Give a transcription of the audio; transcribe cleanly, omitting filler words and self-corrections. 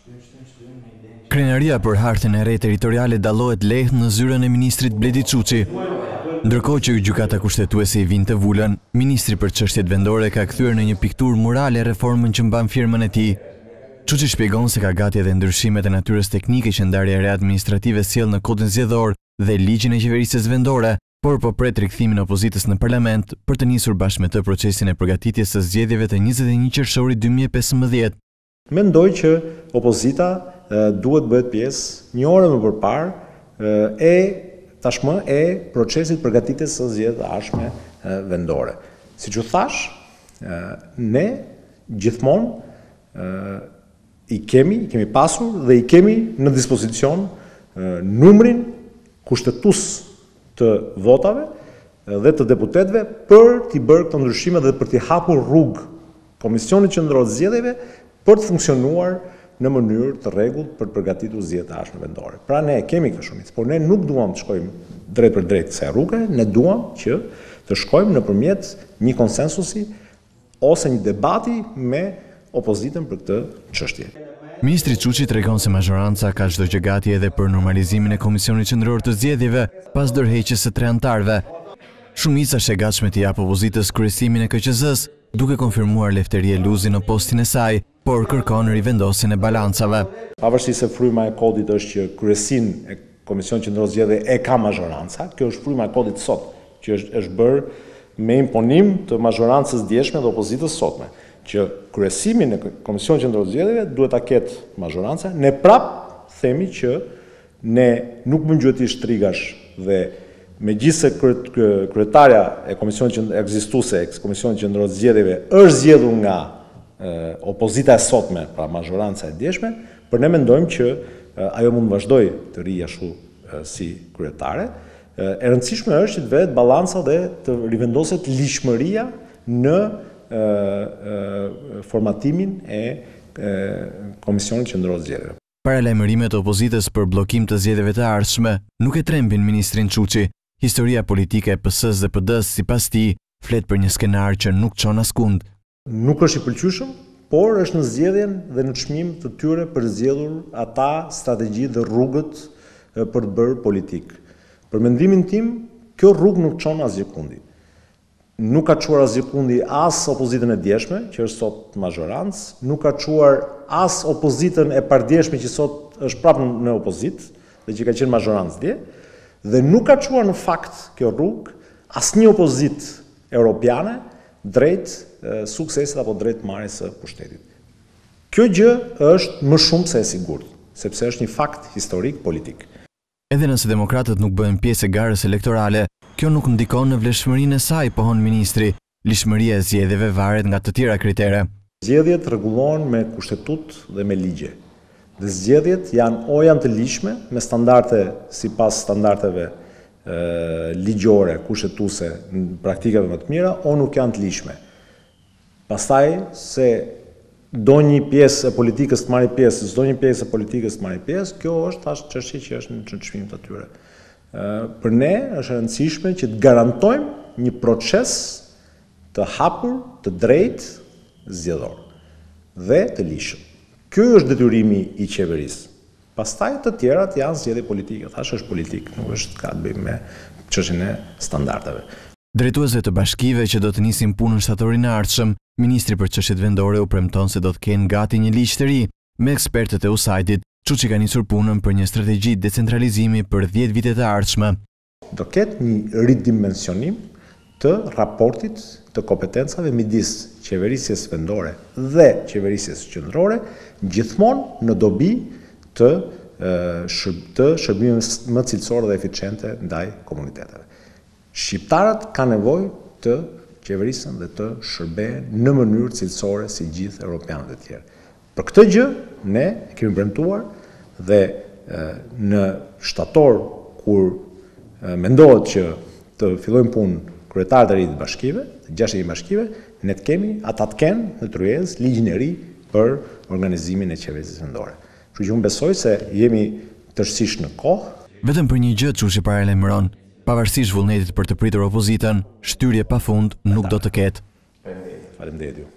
Krenaria për hartën e re territoriale dallohet lehtë në zyrën e ministrit Bledi Çuçi. Ndërkohë që gjykata kushtetuese i vinte vulën, ministri për çështjet vendore ka kthyer në një pikturë murale reformën që mban firmën e tij. Çuçi shpjegon se ka gati edhe ndryshimet e natyrës teknike që ndarja e re administrative sjell në kodin zgjedhor dhe ligjin e qeverisjes vendore, por po pret rikthimin e opozitës në parlament për të nisur bashkë me të procesin e përgatitjes së zgjedhjeve të 21 qershorit 2015. Mendoj që opozita duhet bëhet pjesë një orë më përparë tashmë e procesit përgatitjes së zgjedhjeve të ardhshme vendore. Siç u thash, ne gjithmonë i kemi pasur dhe i kemi në dispozicion numrin kushtetues të votave dhe të deputetëve për t'i bërë këto ndryshime dhe për t'i hapur rrugë Komisionit Qendror të Zgjedhjeve për të funksionuar në mënyrë të rregullt për të përgatitur zgjedhjet e ardhshme vendore. Pra ne kemi këtë shumicë, por ne nuk duam të shkojmë drejt për drejt kësaj rruge, ne duam që të shkojmë nëpërmjet një konsensusi ose një debati me opozitën për këtë çështje. Ministri Çuçi tregon se mazhoranca ka çdo gjë gati edhe për normalizimin e Komisionit Qendror të Zgjedhjeve pas dorëheqjes së 3 anëtarëve. Shumica është e gatshme të japë opozitës kryesimin e KQZ-s, duke konfirmuar Lefteri Eluzi në postin e saj, por kërkon rivendosjen e balancave. Pavarësisht se fryma e kodit është që kryesinë e Komisionit Qendror të Zgjedhjeve e ka mazhoranca, kjo është fryma e kodit sot, që është bërë me imponim të mazhorancës djeshme dhe opozitës sotme, që kryesimin e Komisionit Qendror të Zgjedhjeve duhet ta ketë mazhoranca. Ne prap themi që ne nuk mëngjuetisht trigash dhe megjithëse kryetarja e Komisionit ekzistuese e Komisionit Qendror të Zgjedhjeve është zgjedhur nga opozita e sotme, pra mazhoranca e djeshme, por ne mendojmë që ajo mund vazhdojë të rrijë ashtu si kryetare. E rëndësishme është që të vetë balanca dhe të rivendoset ligjshmëria në formatimin e Komisionit Qendror të Zgjedhjeve. Paralajmërimet e opozitës për bllokim të zgjedhjeve të ardhshme nuk e trembin ministrin Çuçi. Historia politike e PS-s dhe PD-s sipas tij flet për një skenar që nuk çon askund. Nuk është i pëlqyeshëm, por është në zgjedhjen dhe në çmim të tyre për zgjedhur ata strategji dhe rrugët për të bërë politikë. Për mendimin tim, kjo rrugë nuk çon asgjë kundi. Nuk ka çuar asgjë kundi as opozitën e djeshme, që është sot mazhorancë, nuk ka çuar as opozitën e pardjeshme që sot është prapë në opozitë dhe që ka qenë mazhorancë dje, dhe nuk ka çuar në fakt kjo rrugë asnjë opozitë europiane drejt suksesit apo drejt marrjes së pushtetit. Kjo gjë është më shumë se e sigurt, sepse është një fakt historik politik. Edhe nëse demokratët nuk bëhen pjesë e garës elektorale, kjo nuk ndikon në vlefshmërinë e saj, pohon ministri. Lishmëria e zgjedhjeve varet nga të tjera kritere. Zgjedhjet rregullohen me kushtetut dhe me ligje. Dhe zgjedhjet janë të lishme me standarde sipas standardeve ligjore, kushtetuese, në praktikave më të mira, o nuk janë të lishme. Pastaj se do një pjesë e politikës të marrë pjesë, s'do një pjesë e politikës të marrë pjesë, kjo është tash çështje që është në çmim të tyre. Për ne është e rëndësishme që të garantojmë një proces të hapur, të drejtë, zgjedhor dhe të lishëm. Ky është detyrimi i qeverisë. Pastaj të tjerat janë zgjedhje politike, thash është politik, nuk është ka të bëjë me çështjen e standardeve. Drejtuesve të bashkive që do të nisin punën shtatorin e ardhshëm, ministri për çështjet vendore u premton se do të kenë gati një ligj të ri. Me ekspertët e USAID-it, Çuçi ka nisur punën për një strategji decentralizimi për 10 vite të ardhshme. Do ketë një ridimensionim të raportit të kompetencave midis qeverisjes vendore dhe qeverisjes qendrore, gjithmonë në dobi të shërbimeve më cilësore dhe eficiente ndaj komuniteteve. Shqiptarët kanë nevojë të qeverisen dhe të shërbehen në mënyrë cilësore si gjithë europianët e tjerë. Për këtë gjë ne kemi premtuar dhe në shtator kur mendohet që të fillojnë punë kryetarët e rinj të bashkive, të 60 bashkive, ne të kemi, ata të kenë në tryezë ligjin e ri për organizimin e qeverisjes vendore. Kështu që unë besoj se jemi tërësisht në kohë. Vetëm për një gjë Çuçi paralajmëron, pavarësisht vullnetit për të pritur opozitën, shtyrje pafund nuk do të ketë. Faleminderit ju.